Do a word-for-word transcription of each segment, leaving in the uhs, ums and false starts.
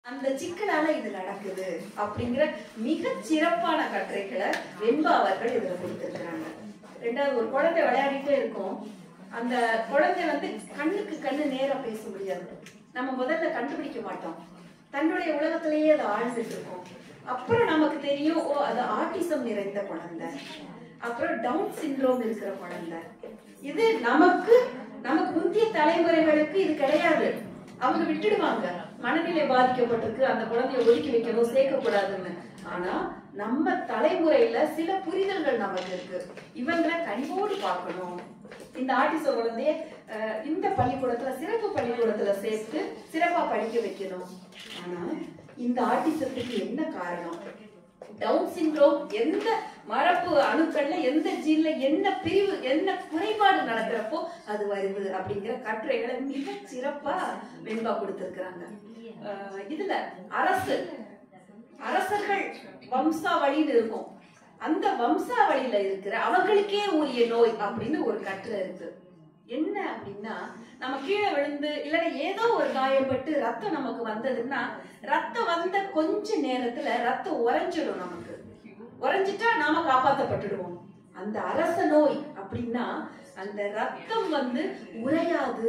அந்த சிக்கலால இது நடக்குது அப்படிங்கிற மிக சிறப்பான கட்டுரைகளை வெண்பா அவர்கள் இதுல கொடுத்திருக்கிறாங்க. ரெண்டாவது, ஒரு குழந்தை விளையாடிட்டே இருக்கும். அந்த குழந்தை வந்து கண்ணுக்கு கண்ணு நேரா பேச முடியாது. நம்ம முதல்ல கண்டுபிடிக்க மாட்டோம், தன்னுடைய உலகத்திலேயே அது ஆழ்ந்துட்டு இருக்கும். அப்புறம் நமக்கு தெரியும், ஓ அது ஆட்டிசம் நிறைந்த குழந்தை, அப்புறம் டவுன் சிண்ட்ரோம் இருக்கிற குழந்தை. இது நமக்கு நமக்கு முந்தைய தலைமுறைகளுக்கு இது கிடையாது. அவங்க விட்டுடுவாங்க, மனநிலை பாதிக்கப்பட்டிருக்கு, அந்த குழந்தைய ஒதுக்கி வைக்கணும், சேர்க்கக்கூடாதுன்னு. ஆனா நம்ம தலைமுறையில சில புரிதல்கள் நமக்கு இருக்கு. இவங்களை கனிவோடு பார்க்கணும். இந்த ஆட்டிச குழந்தைய இந்த பள்ளிக்கூடத்துல, சிறப்பு பள்ளிக்கூடத்துல சேர்த்து சிறப்பா படிக்க வைக்கணும். ஆனா இந்த ஆட்டிசத்துக்கு என்ன காரணம், டவுன் சிண்ட்ரோம் எந்த மரபு அணுக்கள்ல எந்த ஜீன்ல என்ன பிரிவு என்ன குறைபாடு நடக்கிறப்போ அது வருது அப்படிங்கிற கட்டுரைகளை மிக சிறப்பா வெண்பா கொடுத்திருக்கிறாங்க. இதுல அரசு அரசர்கள் வம்சாவளின்னு இருக்கும். அந்த வம்சாவளியில இருக்கிற அவங்களுக்கே உரிய நோய் அப்படின்னு ஒரு கட்டுரை இருக்கு. என்ன அப்படின்னா, நம்ம கீழே விழுந்து இல்லைன்னா ஏதோ ஒரு காயப்பட்டு ரத்தம் நமக்கு வந்ததுன்னா, ரத்தம் வந்த கொஞ்ச நேரத்துல ரத்தம் உறைஞ்சிடும். நமக்கு உறைஞ்சிட்டா நாம காப்பாற்றப்பட்டுடுவோம். அந்த அரச நோய் அப்படின்னா அந்த ரத்தம் வந்து உறையாது,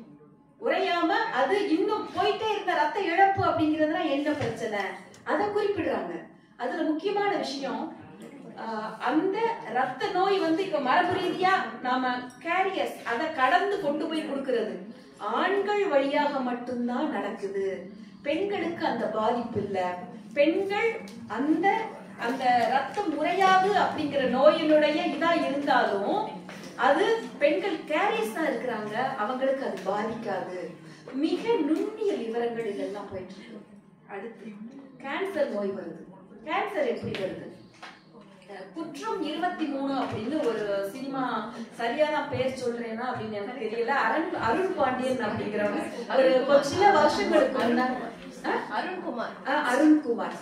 உறையாம அது இன்னும் போயிட்டே இருந்த ரத்த இழப்பு அப்படிங்கிறதுனா என்ன பிரச்சனை அதை குறிப்பிடுறாங்க. அதுல முக்கியமான விஷயம், அந்த ரத்த நோய் வந்து இப்ப மரபு ரீதியா நாம கேரியர்ஸ் அதை கடந்து கொண்டு போய் கொடுக்கிறது ஆண்கள் வழியாக மட்டும்தான் நடக்குது. பெண்களுக்கு அந்த பாதிப்பு இல்ல. பெண்கள் அந்த அந்த ரத்தம் முறையாது அப்படிங்கிற நோயினுடைய இதா இருந்தாலும் அது பெண்கள் கேரியர்ஸ் தான் இருக்கிறாங்க, அவங்களுக்கு அது பாதிக்காது. மிக நுண்ணிய விவரங்கள் இதெல்லாம் போயிட்டு இருக்கு. அடுத்து கேன்சர் நோய் வருது. கேன்சர் எப்படி வருது? குற்றம் இருபத்தி மூணு அப்படின்னு ஒரு சினிமா, சரியான பேர் சொல்றேன்னா அப்படின்னு எனக்கு தெரியல, அருண் அருண் பாண்டியன் அப்படிங்கிறவங்க, அவரு சில வருஷங்களுக்கு முன்னாடி அருண்குமார் அருண்குமார்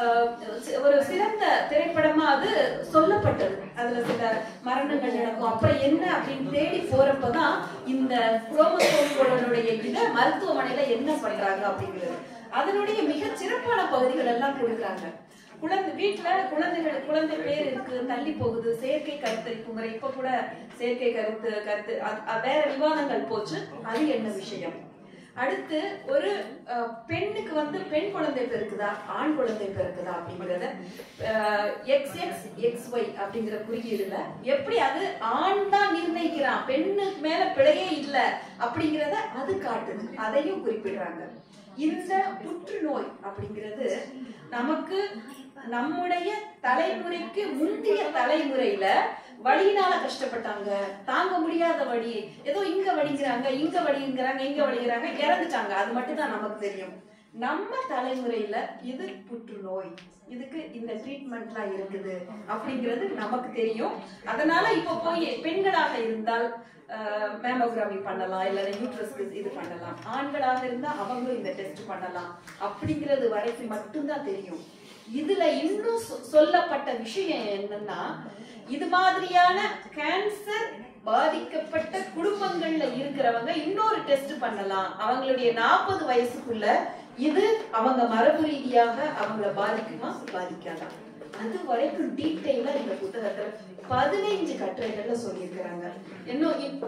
ஒரு சிறந்த திரைப்படமா அது சொல்லப்பட்டது. அதுல சில மரணங்கள் நடக்கும். அப்புறம் என்ன அப்படின்னு தேடி போறப்பதான் இந்த குரோமோசோம்களுடைய இத மருத்துவமனையில என்ன பண்றாங்க அப்படிங்கிறது, அதனுடைய மிக சிறப்பான பகுதிகள் எல்லாம் கொடுக்குறாங்க. குழந்தை வீட்டுல குழந்தைகள் குழந்தை பேர் இருக்கு, தள்ளி போகுது, செயற்கை கருத்தரிப்பு முறை, இப்ப கூட செயற்கை கருத்து கருத்து வேற விவாதங்கள் போச்சு, அது என்ன விஷயம். அடுத்து ஒரு பெண்ணுக்கு வந்து பெண் குழந்தை பிறக்குதா ஆண் குழந்தை பிறக்குதா அப்படிங்கறத எக்ஸ் எக்ஸ் எக்ஸ் ஒய் அப்படிங்கிற குறியீடுல எப்படி அது ஆண் தான் நிர்ணயிக்கிறான், பெண்ணுக்கு மேல பிழையே இல்லை அப்படிங்கிறத அது காட்டுது, அதையும் குறிப்பிடுறாங்க. இந்த புற்றுநோய் அப்படிங்கிறது நமக்கு நம்முடைய தலைமுறைக்கு முந்தைய தலைமுறையில வலியினால கஷ்டப்பட்டாங்க, தாங்க முடியாத வலி, ஏதோ இங்க வலிங்கிறாங்க இங்க வலிங்கிறாங்க இங்க வலிங்கிறாங்க, இறந்துட்டாங்க, அது மட்டும் தான் நமக்கு தெரியும். நம்ம தலைமுறையில இது புற்றுநோய், இதுக்கு இந்த ட்ரீட்மெண்ட்லாம் இருக்குது அப்படிங்கிறது நமக்கு தெரியும். அதனால இப்ப போய் பெண்களாக இருந்தால் மேமோகிராமி பண்ணலாம், இல்ல யூட்ரஸ்க்கு இது பண்ணலாம், ஆண்களாக இருந்தா அவங்களும் இந்த டெஸ்ட் பண்ணலாம் அப்படிங்கிறது வரைக்கும் மட்டும்தான் தெரியும். இதுல இன்னும் சொல்லப்பட்ட விஷயம் என்னன்னா, இது மாதிரியான கேன்சர் பாதிக்கப்பட்ட குடும்பங்கள்ல இருக்கிறவங்க இன்னொரு டெஸ்ட் பண்ணலாம், அவங்களுடைய நாற்பது வயசுக்குள்ள இது அவங்க மரபு ரீதியாக அவங்கள பாதிக்குமா பாதிக்காதா, அது வரைக்கும் டீட்டெயிலா இந்த புத்தகத்துல பதினைஞ்சு கட்டுரைகள்ல சொல்லியிருக்கிறாங்க. இன்னும்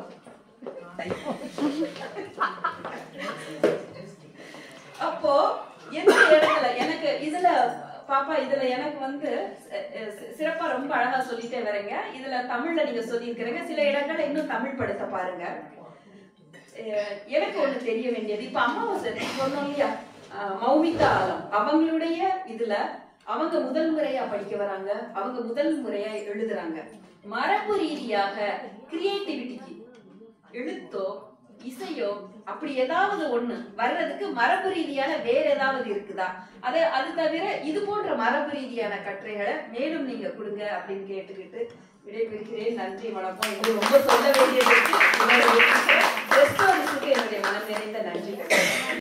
அப்போ எந்த இடத்துல எனக்கு இதுல பாப்பா இதுல எனக்கு வந்து சிறப்பா ரொம்ப அழகா சொல்லிட்டே வரீங்க. இதுல தமிழ்ல நீங்க சொல்லியிருக்கிறீங்க, சில இடங்கள்ல இன்னும் தமிழ் படுத்த பாருங்க. எனக்கு ஒண்ணு தெரிய வேண்டியது, இப்ப அம்மாவாசை சொன்னோம் இல்லையா, மௌமிதா ஆலம் அவங்களுடைய இதுல அவங்க முதல் முறையா படிக்க வராங்க, அவங்க முதல் முறையா எழுதுறாங்க. மரபு ரீதியாக கிரியேட்டிவிட்டிக்கு எழுத்தோ இசையோ அப்படி ஏதாவது ஒண்ணு வர்றதுக்கு மரபு ரீதியான வேற ஏதாவது இருக்குதா, அதை அது தவிர இது போன்ற மரபு ரீதியான கட்டுரைகளை மேலும் நீங்க கொடுங்க அப்படின்னு கேட்டுக்கிட்டு விடைபெறுகிறேன். நன்றி, வணக்கம். இது ரொம்ப சொல்ல வேண்டியது என்னுடைய மனம் நிறைந்த நன்றிகள்.